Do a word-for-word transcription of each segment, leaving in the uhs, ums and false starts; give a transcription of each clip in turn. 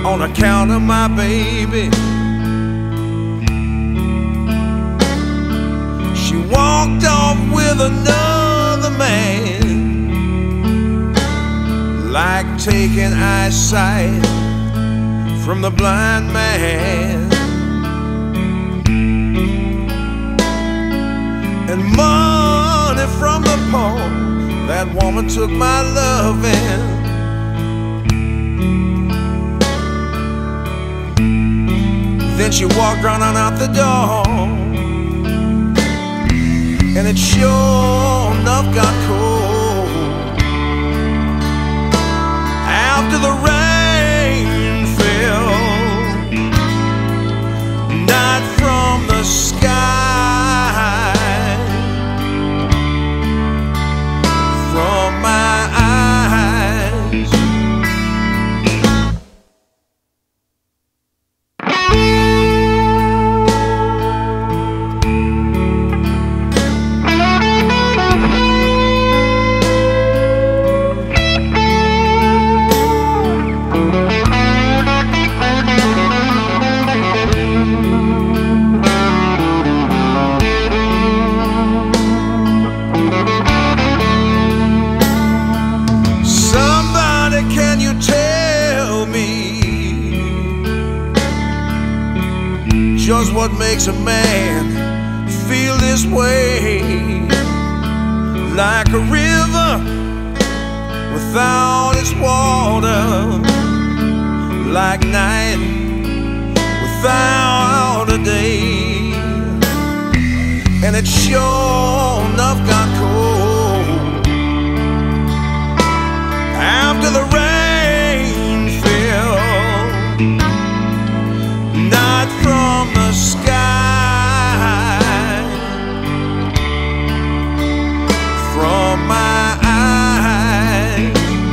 on account of my baby. She walked off with another man, like taking eyesight from the blind man. And money from the poor, that woman took my loving. Then she walked right on out the door, and it sure enough got cold. After the rain fell, not from the sky, from my eyes. Just what makes a man feel this way, like a river without its water, like night without a day. And it sure enough got cold after the rain fell, not from the sky, from my eyes.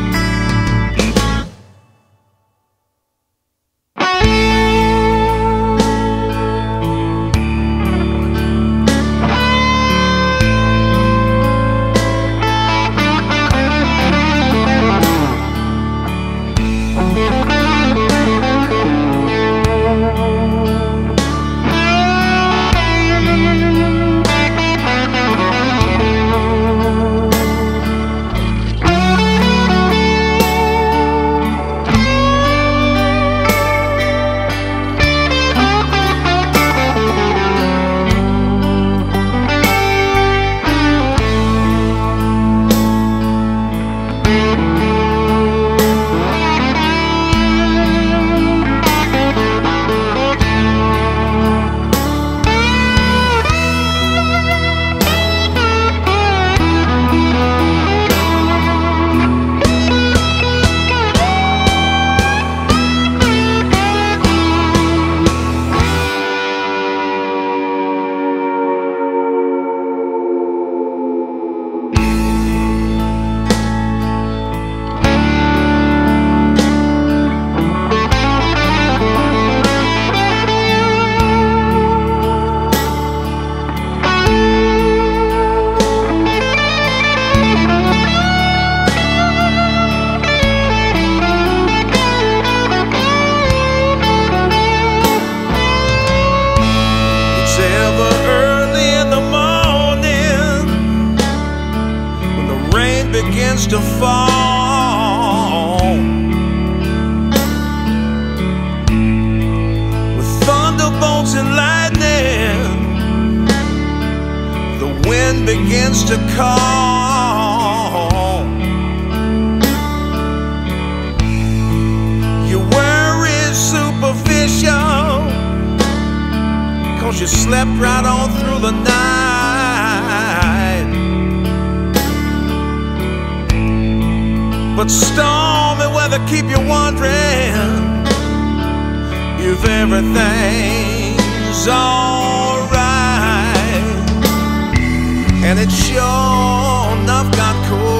Begins to fall with thunderbolts and lightning. The wind begins to call. Your worries superficial, 'cause you slept right on through the night. But stormy weather keep you wondering if everything's alright. And it sure enough got cold